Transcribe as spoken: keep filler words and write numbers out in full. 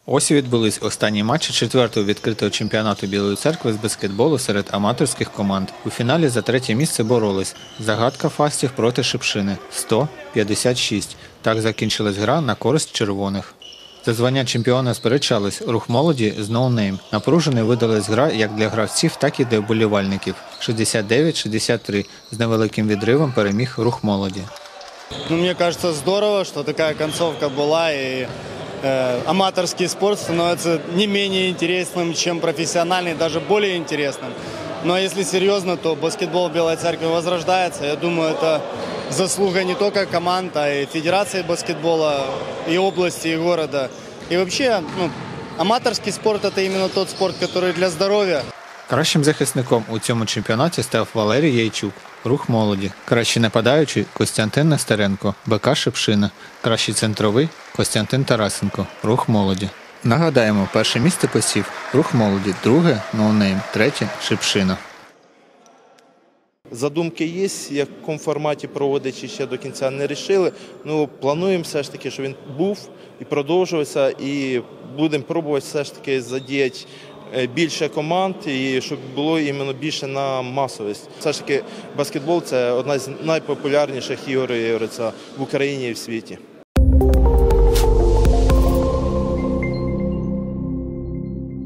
Ось і відбулись останні матчі четвертого відкритого чемпіонату Білої Церкви з баскетболу серед аматорських команд. У фіналі за третє місце боролись Загадка Фастів проти Шипшини – сто п'ятдесят шість. Так закінчилась гра на користь червоних. За звання чемпіона сперечались Рух молоді з ноунейм. Напруженою видалась гра як для гравців, так і для вболівальників. шістдесят дев'ять шістдесят три. З невеликим відривом переміг Рух молоді. Ну, мне кажется, здорово, что такая концовка была, и э, аматорский спорт становится не менее интересным, чем профессиональный, даже более интересным. Но если серьезно, то баскетбол в Белой Церкви возрождается. Я думаю, это заслуга не только команд, а и Федерации баскетбола, и области, и города. И вообще, ну, аматорский спорт – это именно тот спорт, который для здоровья. Кращим захисником у цьому чемпіонаті став Валерій Яйчук, Рух молоді. Кращий нападаючий – Костянтин Нестеренко, БК Шипшина. Кращий центровий – Костянтин Тарасенко, Рух молоді. Нагадаємо, перше місце посів Рух молоді, друге – ноунейм, третє – Шипшина. Задумки є, в якому форматі проводити ще до кінця не вирішили. Ну, плануємо все ж таки, щоб він був і продовжувався, і будемо пробувати все ж таки задіяти більше команд, і щоб було іменно більше на масовість. Все ж таки баскетбол – це одна з найпопулярніших ігор в Україні і в світі.